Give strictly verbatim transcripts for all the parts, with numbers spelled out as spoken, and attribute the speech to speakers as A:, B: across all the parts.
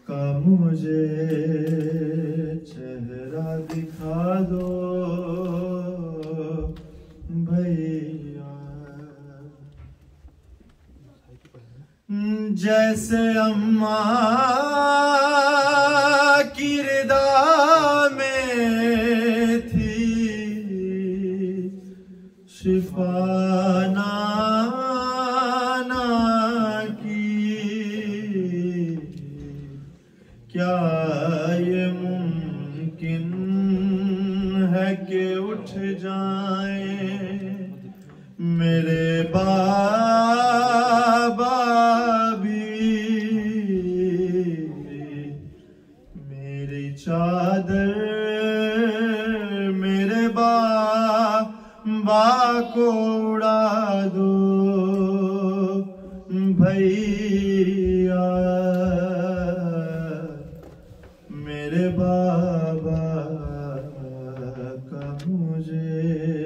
A: का मुझे चेहरा दिखा दो भैया। जैसे अम्मा की रिदा में थी शिफाना क्या ये मुमकिन है कि उठ जाएं मेरे बाबा भी। मेरी चादर मेरे बाबा को उड़ा दो भैया। मेरे बाबा का मुझे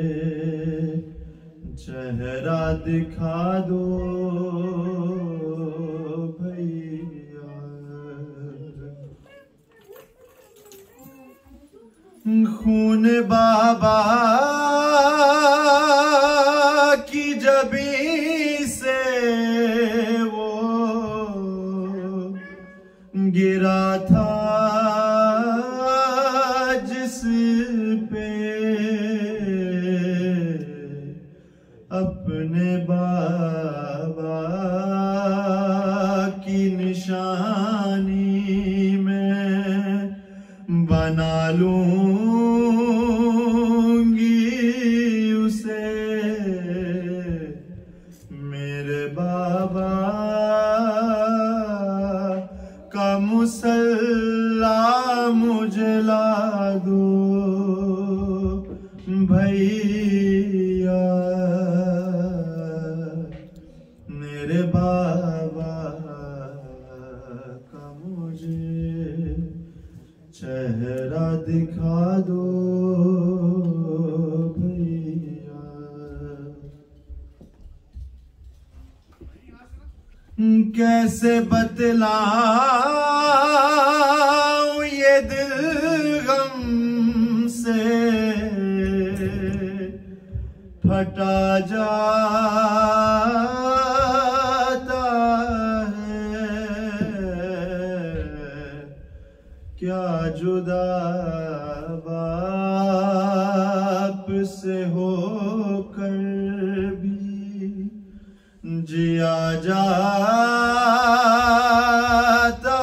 A: चेहरा दिखा दो भैया। खून बाबा की जबी से वो गिरा था जिस पे अपने बाबा की निशानी में बना लूंगी उसे। मेरे बाबा का मुसल्ला मुझे ला दो भैया। मेरे बाबा का मुझे चेहरा दिखा दो भैया। कैसे बतलाऊं ये दिल गम से फटा जाता है। क्या जुदा बाप से होकर भी जिया जाता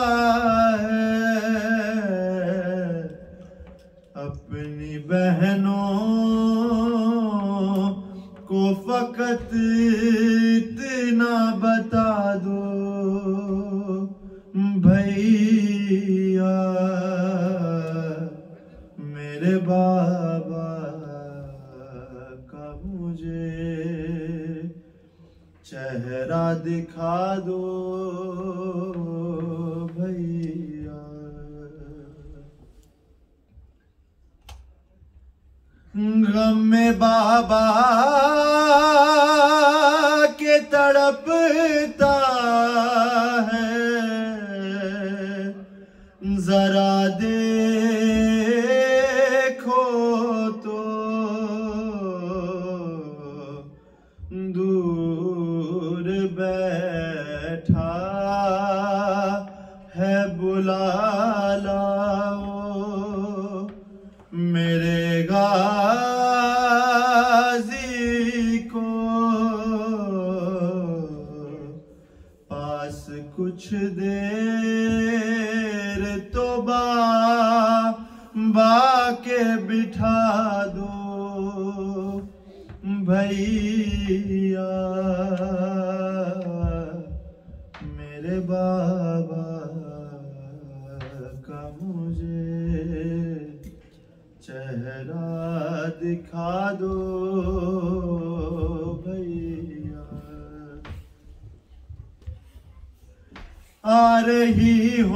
A: है। अपनी बहनों को फकत इतना बता दो भैया। मेरे बाबा का मुझे चेहरा दिखा दो भैया। गम में बाबा के तड़पता है जरा देखो तो। दूर बैठा है बुला लाओ मेरे गाजी को पास। कुछ देर तो बाबा के बिठा दो भैया। मेरे बाबा का मुझे चेहरा दिखा दो भैया। आ रही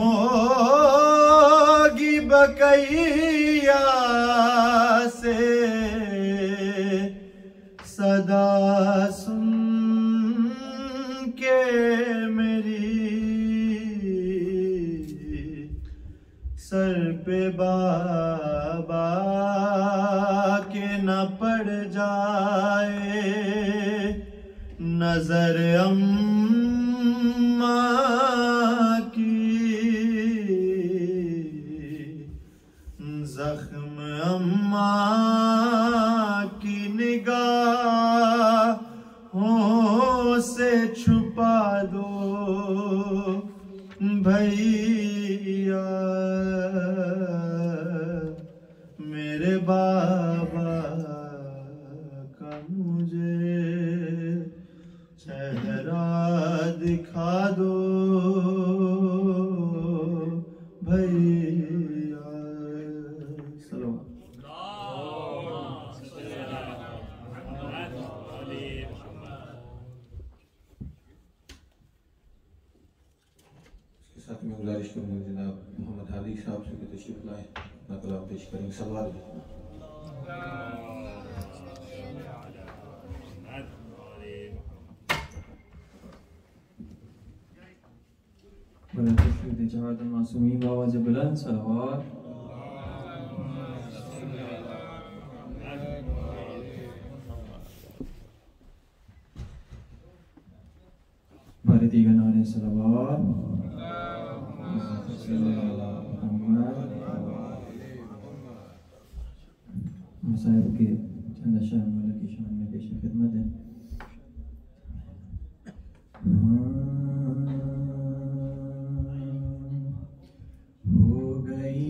A: होगी बकैया से सदा सुन के मेरी सर पे बाबा के न पड़ जाए, नजर अम्मा की, जख्म अम्मा की निगाहों से छुपा दो भैया, मेरे बाबा का मुझे चेहरा दिखा दो भैया।
B: साथ में गुजारिश करूँगा जनाब मोहम्मद हादी साहब से कि तशरीफ लाएं, अपना कलाम पेश करेंगे। सवाल
C: जहाद मासूमी आवाज़ बुलंद सलावत। भारतीय गाने सलावत। मसाइब के चंद शान वाला की शान में पेश खिदमत है। हो गई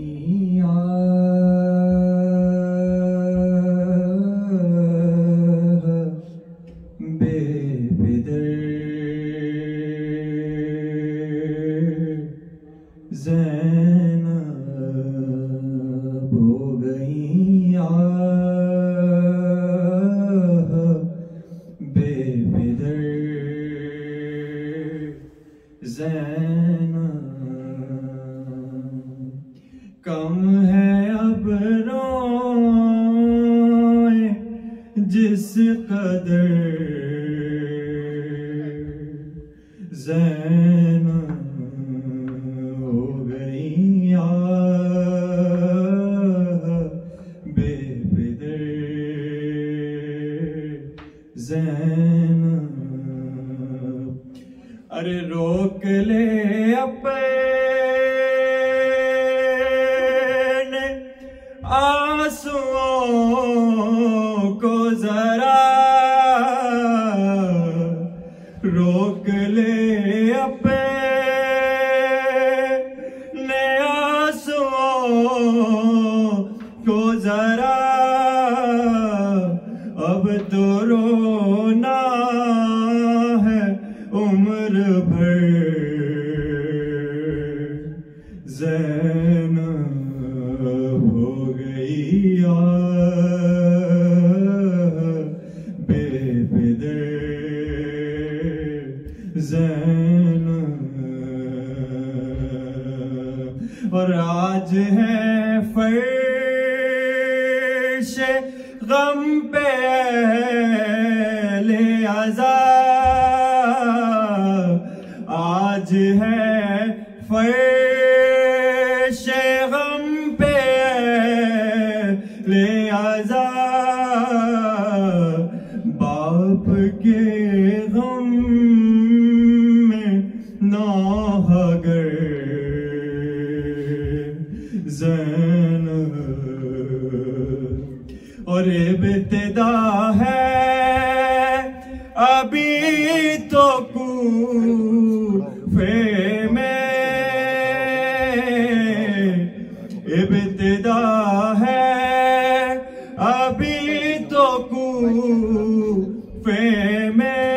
C: बेबिदर ज़ैनब, हो गई बेबिदर ज़ैनब, कम है अब रोए जिस कदर ज़ैनब, हो गई बेबिदर ज़ैनब। अरे रोक ले अपने आंसुओं को जरा, रोक ले अपने आंसुओं को जरा, अब तो रोना है उम्र भर ज़ैनब, हो गई बेबिदर ज़ैनब। और आज है फर्श गम पे ले अज़ाब, आज है फर्श गम पे ले अज़ाब, बाप के गम में नौहगर ज़ैनब। और इब्तिदा है अभी तो कूफे में, इब्तिदा है अभी तो कूफे में,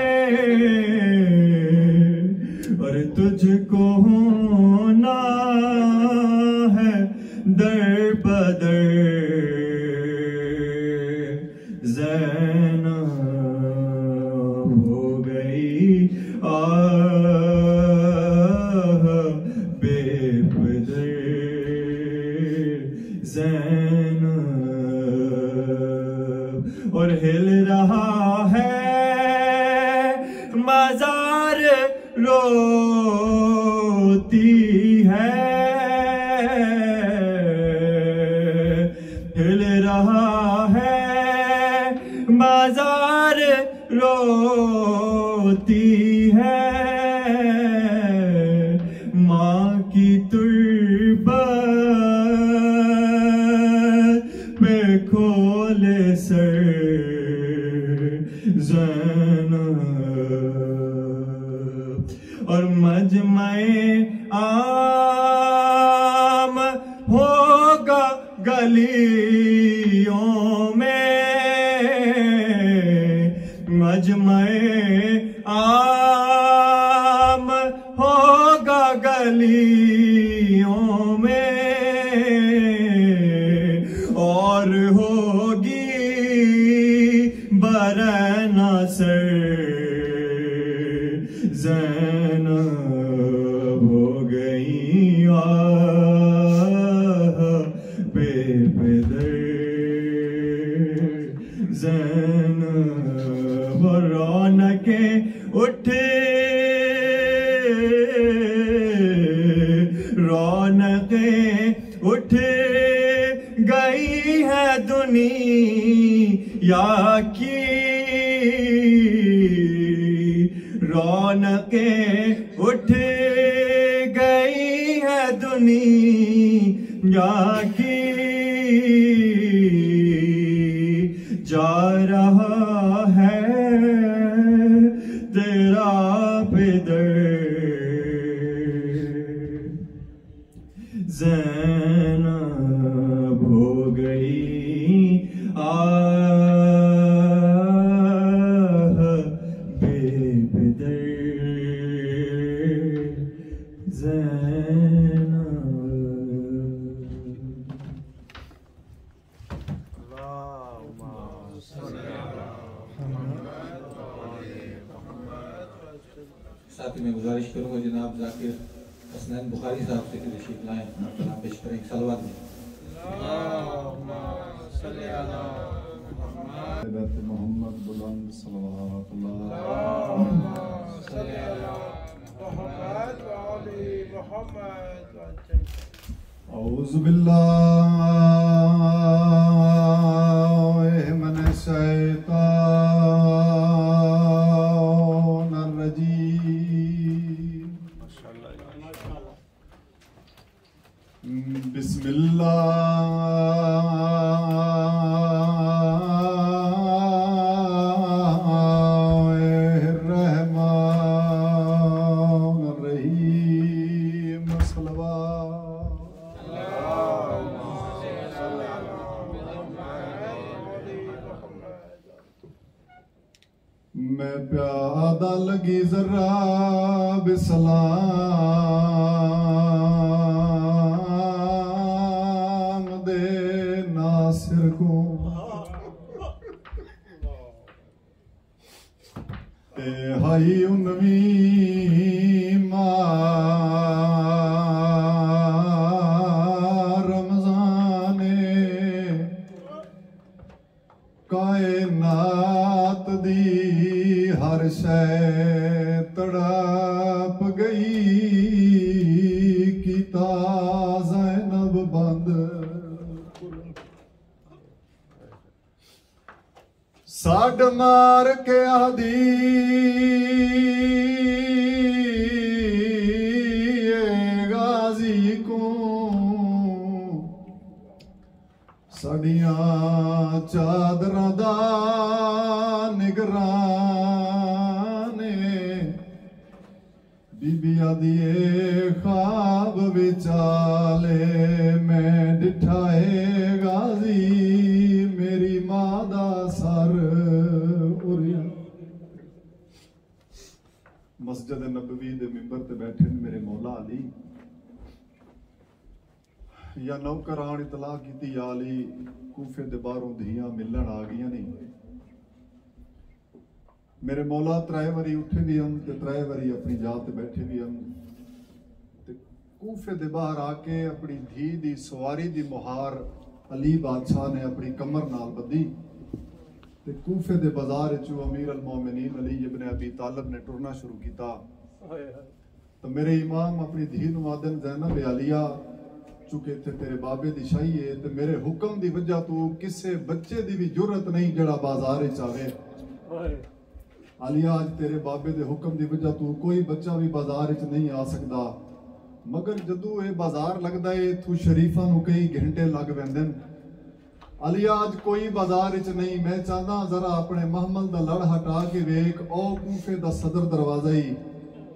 C: और तुझको होना है दर बदर ज़ैनब, हो गई बेबिदर ज़ैनब। और हिल रहा है मजार रोती है,
A: आम होगा गलियों में, मजमे आम होगा गलियों में, और होगी बरना सर ज़ैनब हो गई आह बेपदर ज़ैनब, रौनकें उठे रौनकें उठे गई है दुनिया की, रौनकें उठ गई है दुनिया की, जा रहा है तेरा पिदर ज़ैनब हो गई आह बेपदर
B: साथ ही मैं गुजारिश करूंगा जनाब जाकिर हसनैन बुखारी साहब से कि तशरीफ लाएं, आप कलाम पेश करें सलवात में।
D: मोहम्मद बुलंद औज़ु बिल्लाहि मिनश शैतानिर रजीम, बिस्मिल्लाहिर रहमानिर रहीम, मैं प्यादा लगी जरा बिसलाम दे नासिर को, ते हाई उनवी रमजाने कायनात दी हर शै तड़प गई, कीता ज़ैनब बंद साड मार के आदी गाजी को, सड़ियां चादरां दा निगराने, बीबिया दिए ख्वाब विचाले मैं डिठाए गाजी, मेरी मां दा सर उरिया। मस्जिद नबवी दे मिंबर ते बैठे मेरे मौला अली, या नौकरान इतला की आली कूफे दे बारों धियां मिलन आ गई नहीं। मेरे मौला त्रै वारी उठे भी हम ते त्रै वारी अपनी जात ते बैठे भी हम, ते कूफे दे बाहर आके अपनी धी दी सवारी दी मुहार अली बादशाह ने अपनी कमर नाल बधी, ते कूफे दे बाजार चो अमीर अल मोमिनीन अली इब्न अबी तालिब ने टुरना शुरू किया। तो मेरे इमाम अपनी धी नूं आदन ज़ैनब आलिया चुके थे तेरे बाबे दी शाही है, ते मेरे हुक्म दी वजह तू किसे बच्चे दी भी जुरत नहीं जड़ा बाजार च आवे। आलिया आज तेरे बाबे दे हुक्म दी वजह तू कोई बच्चा भी बाजार च नहीं आ सकता, मगर जदू ये बाजार लगता है तू शरीफा नू कई घंटे लग पैंदे। आलिया आज कोई बाजार च नहीं, मैं चाहता जरा अपने महमल दा लड़ हटा के वेख, ओ कूफे दा सदर दरवाजा ही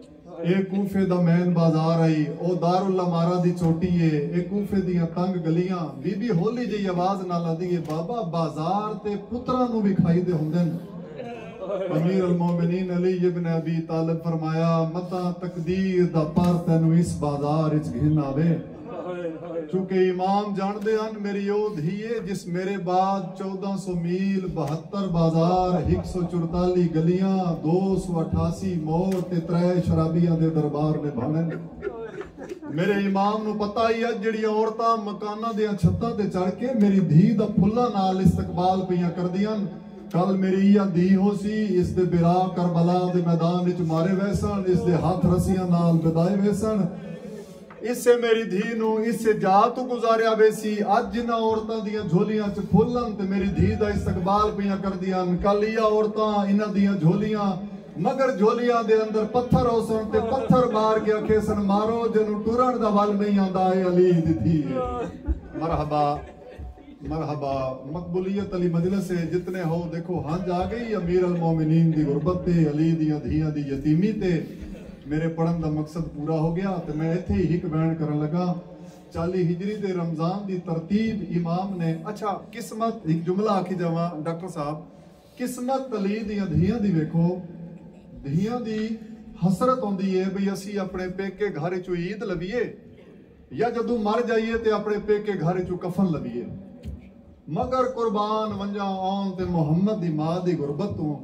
D: ਇਹ ਕੂਫੇ ਦਾ ਮੈਨ ਬਾਜ਼ਾਰ ਆਈ ਉਹ ਦਾਰੁਲ ਅਮਾਰਾ ਦੀ ਚੋਟੀ ਏ ਇਹ ਕੂਫੇ ਦੀਆਂ ਤੰਗ ਗਲੀਆਂ ਬੀਬੀ ਹੋਲੀ ਜਿਹੀ ਆਵਾਜ਼ ਨਾਲ ਆਦੀ ਏ ਬਾਬਾ ਬਾਜ਼ਾਰ ਤੇ ਪੁੱਤਰਾਂ ਨੂੰ ਵੀ ਖਾਈਦੇ ਹੁੰਦੇ ਨੇ अमीर अल मोमिनीन अली इब्न अबी तालिब फरमाया मता तकदीर दा पर तैनू इस बाजार विच घिन आवे क्योंकि इमाम जानदे हन मेरी ओ धी है जिस मेरे बाद चौदह सौ मील बहत्तर बाजार एक सौ चौतालीस गलियां दो सौ अठासी मोड़ ते त्रै शराबियां दे दरबार ने भाने मेरे इमाम नू पता ही है जिहड़ियां औरतां मकानां दे छत्तां ते चढ़ के मेरी धी दा फुल्लां नाल इस्तकबाल पईयां करदियां कल मेरी या धी हो सी इस दे बिरा करबला दे मैदान विच मारे वैसन इस दे हाथ रस्सियां नाल बिदाए वैसन इससे मेरी धी नू इससे जा तू गुजारिया वैसी अज जिन्हां औरतां दियां झोलियां च फुल्लन ते मेरी धी दा इस्तकबाल पईयां करदियां कल इह औरतां इन्हां दियां झोलियां मगर झोलियां दे अंदर पत्थर होसन ते पत्थर मार के आखे सन मारो जिन्नू टुरन दा वल नहीं आंदा ए अली दी धी मरहबा मरहबा मकबूलियत अली मजलिस से जितने हो देखो हंज आ गई अमीर अल मोमिनीन दी गुरबत ते अली दियां धियां दी यतीमी ते मेरे पढ़न दा मकसद पूरा हो गया ते मैं इत्थे ही हिक बयान करन लगा चालीस हिजरी ते रमजान दी तरतीब इमाम ने अच्छा किस्मत एक जुमला आखी जावा डॉक्टर साहब किस्मत अली दियां धियां दी वेखो धियां दी हसरत होंदी है भई असी अपने पेके घर चो ईद लवीए या जदों मर जाइए ते अपने पेके घर चो कफन लवीए मगर कुर्बान वंजा आन ते मोहम्मद दी मां दी गुरबत तो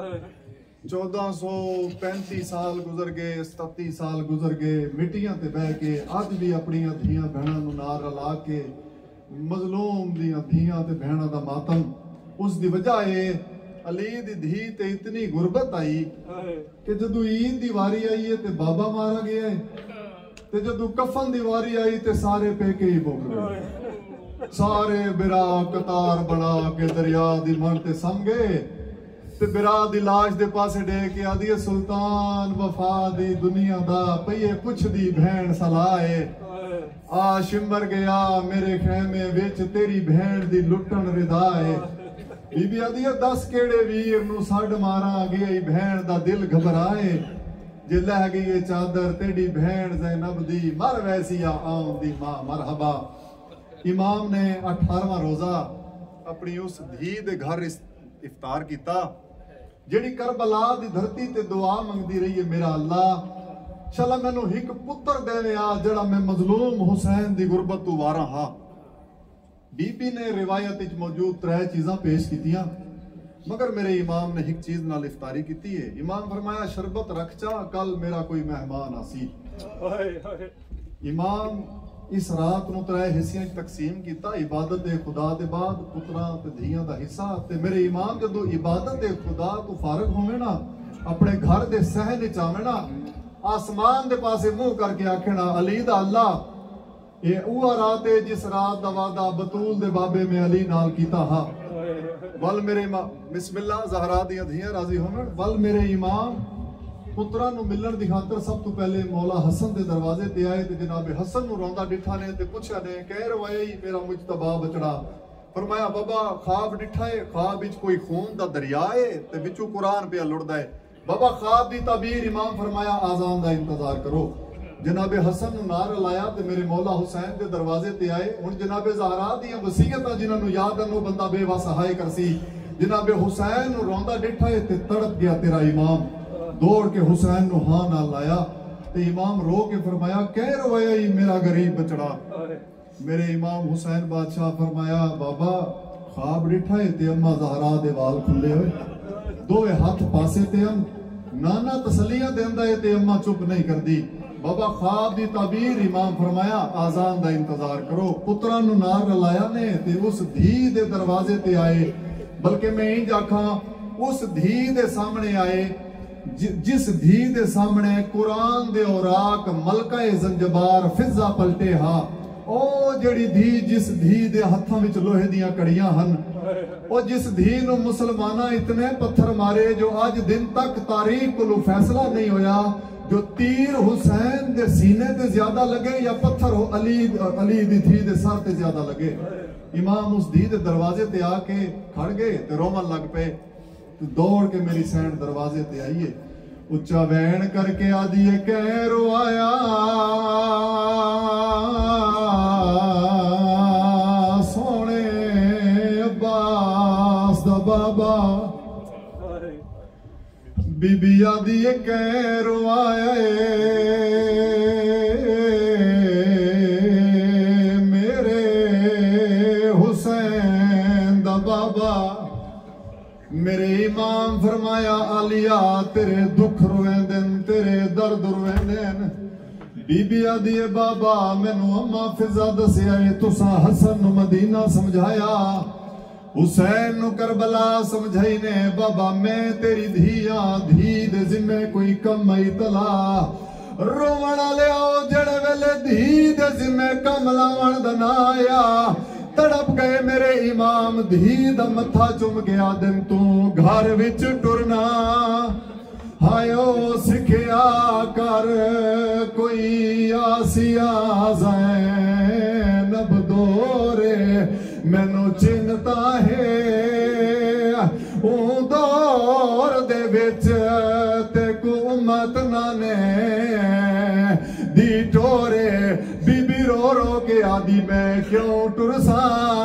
D: चौदह सौ पैंती साल गुजर गए सत्ती साल गुजर गए मिट्टियां ते बह के अज भी अपनी धियां भैणां नूं नाल रला के मजलूम दियां धियां ते भैणां दा मातम उस दी वजह है अली दी धी ते इतनी गुरबत आई कि जदों ईद दी वारी आई है ते बाबा मारा गया है ते जदों कफन दी वारी आई ते सारे पेके ही मुक गए सारे बिरा कतार बना के दरिया दी मन ते सम गए ते बिरा दी लाश दे पासे डे के आदी सुल्तान वफा दी दुनिया दा पईए पुछदी भैन सलाए आ शिमर गया मेरे खेमे विच तेरी भैन दी लुटन रिदाए बीबी आदी दस केड़े वीर नू सड मारा गई भैन दा दिल घबराए जे लह गई चादर तेरी भैन ज़ैनब दी मर वैसिया आउं दी मां मरहबा इमाम ने अठारहवां रोजा अपनी उस धी दे घर इफ्तार किया जिहड़ी करबला दी धरती ते दुआ मंगदी रही है मेरा अल्लाह चला मैनू एक पुत्र देवे आ जड़ा मैं मजलूम हुसैन दी गुरबत तो वारा हा बीबी ने रिवायत विच मौजूद त्रै चीज़ां पेश कीतियां मगर मेरे इमाम ने एक चीज नाल इफ्तारी की है इमाम फरमाया शरबत रख चा कल मेरा कोई मेहमान आसी इमाम इस रात नूं त्रै हिस्सियां तकसीम किया इबादत दे खुदा दे बाद पुत्रां ते धियां दा हिस्सा ते मेरे इमाम जदों इबादत दे खुदा तो फारग होवे ना अपने घर दे सहन विच आवे ना आसमान दे पासे मुंह करके आखना अली दा अल्लाह ये उह रात है जिस रात दा वादा बतूल दे बाबे में अली नाल कीता हा वल मेरे बिस्मिल्लाह ज़हरा दी धियां राजी होवन वल मेरे इमाम पुत्रा नूं मिलण दी खातर सब तो पहले मौला हसन दे दरवाजे ते आए ते जनाब हसन नूं रोंदा डिठा ने ते पुछया ने कह रवाए मेरा मुजतबा बचड़ा फरमाया बाबा ख्वाब डिठा है ख्वाब विच कोई खून दा दरिया है ते विचों कुरान पे लुड़दा है बाबा ख्वाब दी ताबीर इमाम फरमाया आजान दा इंतजार करो जनाब हसन नूं नार लाया ते मेरे मौला हुसैन दे दरवाजे ते आए हुण जनाब ज़हरा दी वसीयतां जिन्हां नूं याद अनो बंदा बेवस हाय करसी जनाब हुसैन नूं रोंदा डिठा है ते तड़प गया तेरा इमाम दौड़ के हुसैन नूं हां नाल लाया ते इमाम रो के फरमाया कह रोया ही मेरा गरीब बचड़ा मेरे इमाम हुसैन बादशाह फरमाया बाबा ख्वाब डिठा है ते अम्मा ज़हरा दे वाल खुले होए दोवे हाथ पासे ते हम नाना तसलियां देंदा है ते अम्मा चुप नहीं करदी बाबा ख्वाब दी ताबीर इमाम फरमाया आजान दा इंतजार करो पुत्रा नूं नार लाया ने ते उस धी दे दरवाजे ते आए बल्कि मैं इंज आखां उस धी दे सामने आए जिस धी दे सामने कुरान दे औराक मलका ज़ंजबार फिजा पलटे हा ओ जड़ी धी जिस धी दे हत्थां विच लोहे दियां कड़ियां हन ओ जिस धी नूं मुसलमाना इतने पत्थर मारे जो आज दिन तक तारीख कोलों फैसला नहीं होया जो तीर हुसैन दे सीने ते ज्यादा लगे या पत्थर हो अली अली दी धी दे सर ते ज्यादा लगे इमाम उस धी दे दरवाजे ते आके खड़ गए ते रोवन लग पे दौड़ के मेरी सैन दरवाजे ते आईए उच्चा वैन करके आदि कह रोआया सोने अब्बास दा बाबा बीबी आदि कह रोआया मेरे हुसैन दा बाबा मेरे इमाम फरमाया आलिया तेरे दुख रोवेंदन तेरे दर्द रोवेंदन बीबी आदि बाबा मैनू अम्मा फिजा दसिया तुसा हसन नू मदीना समझाया हुसैन नू करबला समझाई ने बाबा मैं तेरी धिया धी दे जिम्मे कोई कम आई तला रोवण वाले आओ जड़े वेले धी दे जिम्मे कम लावण दा ना आया तड़प गए मेरे इमाम धी दा मत्था चुम गया दिन तू घर विच टुरना हायो सिखिया कर कोई आसिया ज़ैनब दोरे मैनू चिंता है ओ दौर दे विच ते को उम्मत नाने दी टोरे बीबी रो रो के आदि मैं क्यों टुरसा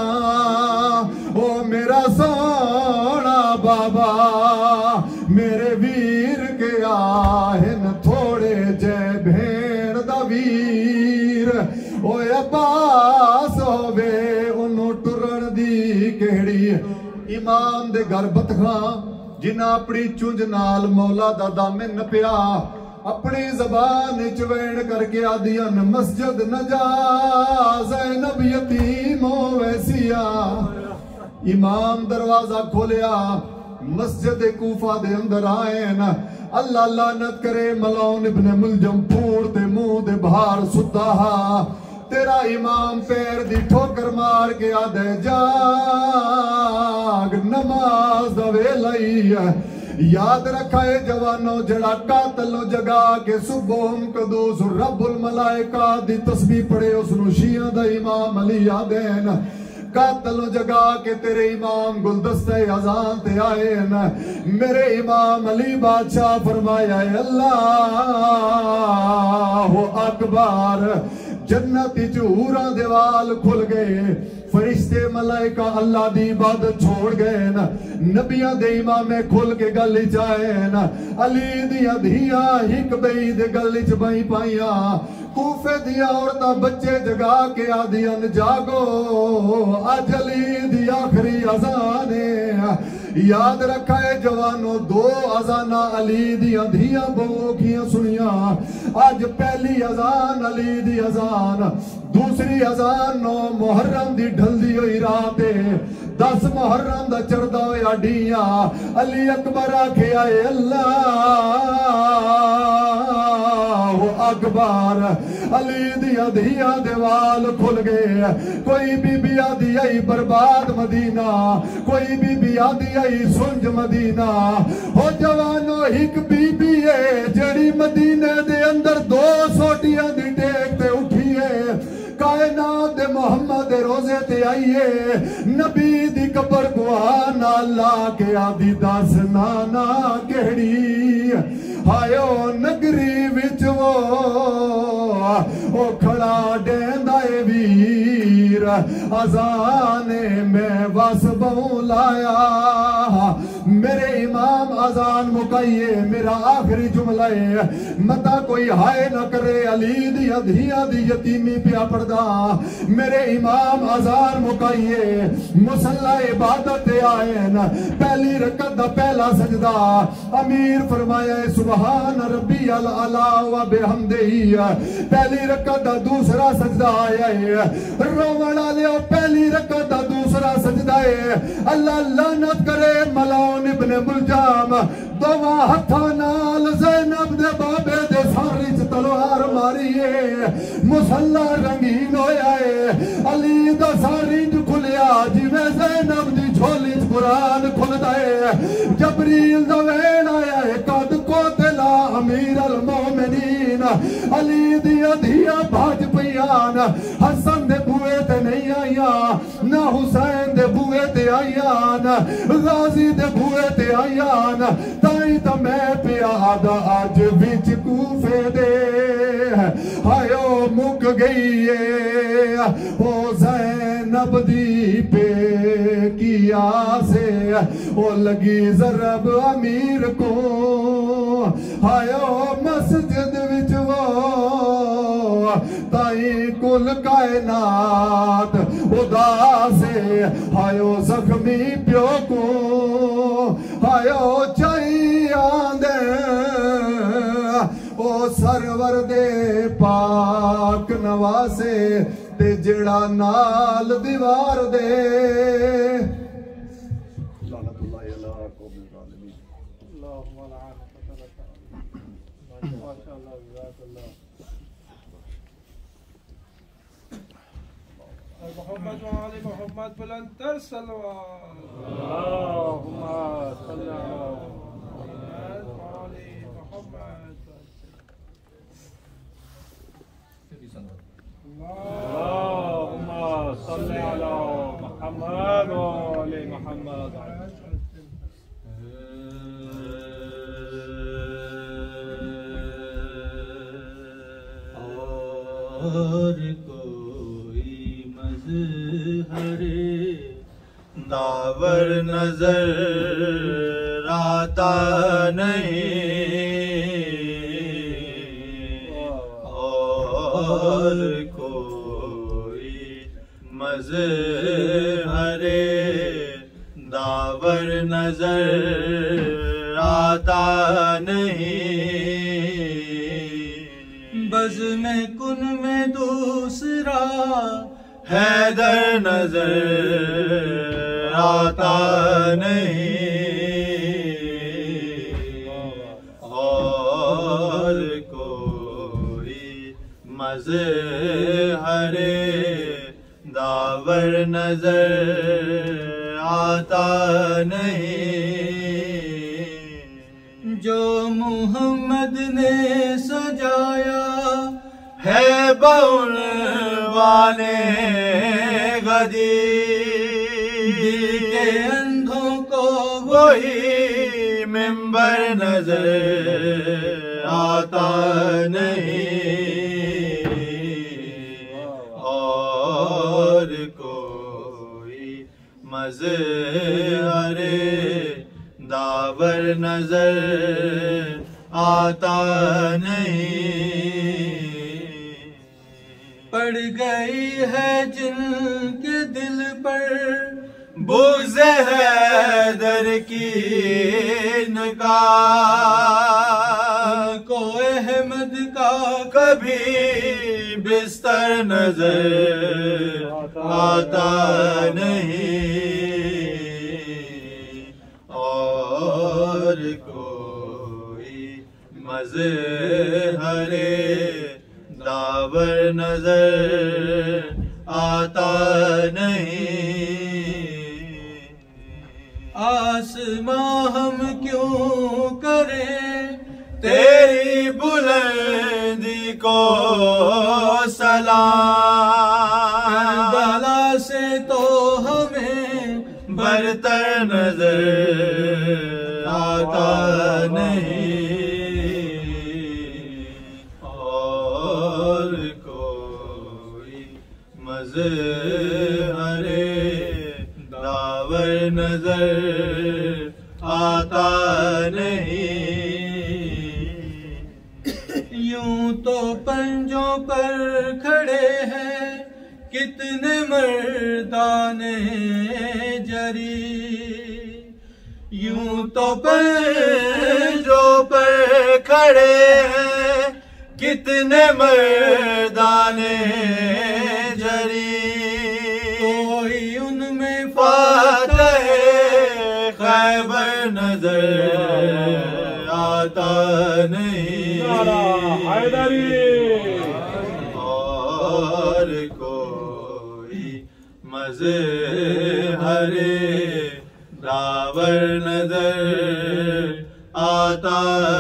D: ओ मेरा सोना बाबा मेरे वीर के आहन थोड़े जय भेड़ दा वीर ओ अब्बास होवे उन्हों टुरन दी केड़ी इमाम दे घर बतखा जिन्ना अपनी चुंझ नाल मौला दा दामन नपिया अपनी जबान चवैन करके आदियन मस्जिद न जा ज़ैनब यतीम हो वैसिया इमाम दरवाजा खोलिया मस्जिद कूफा दे अंदर आए न अल्लाह लानत करे मलौन इब्न मुलजम फूड़ ते मुंह दे बाहर सुता हा तेरा इमाम पैर दी ठोकर मार के आदे जाग नमाज दा वेला ही है याद रखा है जवानों जड़ा कातल नो जगा के सुबह कदूस रब्बुल मलाइका दी तस्बीह पढ़े उसनु शिया दा इमाम अली यादेन कातल नो जगा के तेरे इमाम गुलदस्ते अजान ते आए न मेरे इमाम अली बादशाह फरमाया अल्लाह अकबर जन्नती चूरा देवाल खुल गए फरिश्ते मलाइका अल्लाह दी इबादत छोड़ गए न नबियां दे इमामे खुल के गल च आए न अली दियां धियां हिक बई दे गल च बई पाइयां कूफे दियां औरतां बच्चे जगा के आदियन जागो अज अली दी आखिरी अजान है याद रखा है जवानों दो अजाना अली दियां धियां बहुओं सुनिया अज पहली अजान अली दी अजान दूसरी अजान नौ मुहर्रम दी ढलदी हुई रात दस मुहर्रम दा चढ़दा होया डिया अली अकबर आखे आए अल्लाह अकबर अली दिया धिया देवाल खुल गए कोई बीबी आदि आई बर्बाद मदीना कोई बीबी आदि आई सुंज मदीना हो जवानो एक बीबी है जड़ी मदीने दे अंदर दो सोटियां दी टेक ते उठी है कायनात दे मोहम्मद दे रोजे ते आईए नबी दी कबर गुआ ना ला के आदि दस नाना केड़ी हायो नगरी विच वो ओ खड़ा डेंदा ए वीर अजाने में वस बहु लाया मेरे इमाम अजान मुकाइए मेरा आखिरी जुमला है मता कोई हाय न करे अली दी धिया दी यतीमी पिया पड़दा मेरे इमाम अजान मुकाइए मुसल्ला इबादत आए न पहली रकत दा पहला सजदा अमीर फरमाया सुभान रब्बी अल अला व बिहमदिही पहली रकत दा दूसरा सजदा आया है रोवण वाले पहली रकत दा दूसरा सजदा है अल्लाह लानत करे मलौन इब्न मुलजाम दोवा हथा नाल ज़ैनब दे बाबे दे सारी च तलवार मारी है मुसल्ला रंगीन होया है अली दा सारी च खुलिया जिवें ज़ैनब दी झोली च कुरान खुलदा है जबरील दा वेण आया है कद कोतला अमीर अल मोमिनीन अली दी धिया भाज पियान हसन दे बुए ते नहीं आईया ना हुसैन दे बुए ते आयान गाजी दे बूए ते आयान ताई तो मैं प्यादा अज बिच कूफे दे हायो मुक गई है ओ ज़ैनब दी पे किया से ओ लगी ज़रब अमीर को हायो मस्जिद विच वो ताई कुल कायनात उदासे हायो जख्मी प्यो को हायो चाहिए दे ओ सरवर दे पाक नवासे ते जड़ा नाल दीवार दे लानतुल्लाह अला कौमिल ज़ालिमीन अल्लाहुम्मा माशाअल्लाह जज़ाकल्लाह
E: मोहम्मद वाले मोहम्मद बुलंदर सलवात अल्लाहुम्मा सल्ली अला मोहम्मद वाले मोहम्मद अल्लाहुम्मा सल्ली अला मोहम्मद वाले मोहम्मद
A: और कोई मज़हरे दावर नजर आता नहीं और कोई मज़हरे दावर नजर आता नहीं बज़ में कुन में दूसरा हैदर नजर आता नहीं और कोई मज़हरे दावर नजर आता नहीं जो मुहम्मद ने सजाया है बाउल वाले गदी के अंधों को वही मिंबर नजर आता नहीं और कोई मज़हरे दावर नजर आता नहीं पड़ गई है जिनके दिल पर बुग़्ज़ हैदर की निगाह को अहमद का कभी बिस्तर नजर आता नहीं और कोई मज़हरे दावर नजर आता नहीं आसमां हम क्यों करें तेरी बुलंदी को सलाम बला से तो हमें बरतर नजर आता नहीं और कोई मज़हरे दावर नजर आता नहीं यूं तो पंजों पर खड़े हैं कितने मर्दाने जरी यूं तो पंजों पर खड़े हैं कितने मर्दाने जरी कोई उनमें फातह खैबर नजर आता नहीं और कोई मज़हरे दावर नजर आता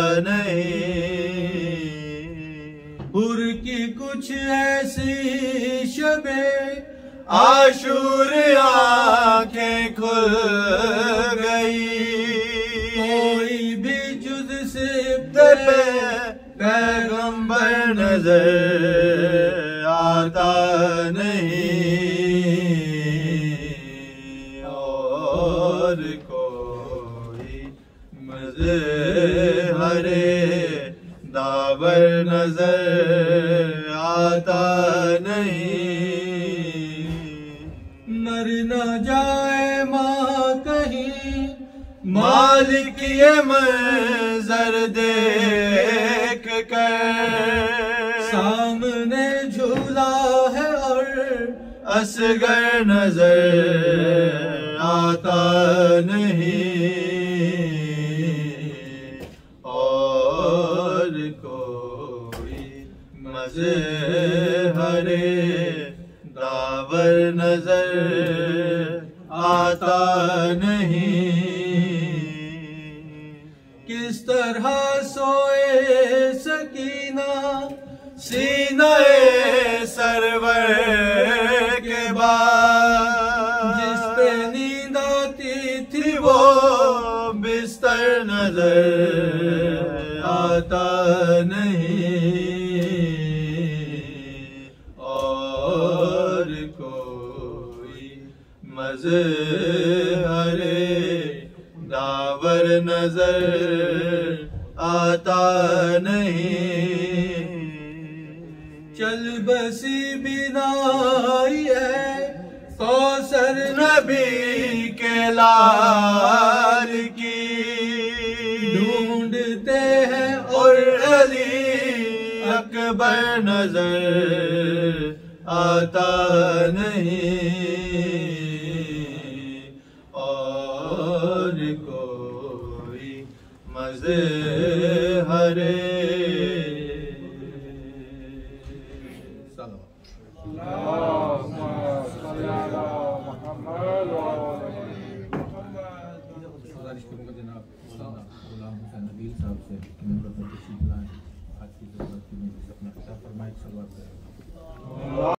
A: नहीं हुर की कुछ ऐसी शबे आशूर आंखें खुल गई,
B: कोई भी जुज से
A: पे पैगंबर नजर आता नहीं, और कोई मज़े हरे दावर नजर आता नहीं।
B: मर न जाए माँ कहीं
A: मालिक ये मंजर देख कर,
B: सामने झूला है और
A: असगर नजर आता नहीं, और कोई मज़े हरे दावर नजर आता नहीं।
B: किस तरह सोए सकीना
A: सीनाए सरवर के बाद,
B: जिस पे नींद आती थी
A: वो बिस्तर नजर आता नहीं, और कोई मज़े हरे दावर नजर आता नहीं।
B: चल बसी बिनाई है कौसर
A: नबी के लाल की,
B: ढूंढते हैं
A: और अली अकबर नजर आता नहीं, और कोई मज़े हरे
E: اللهم صل على محمد وعلى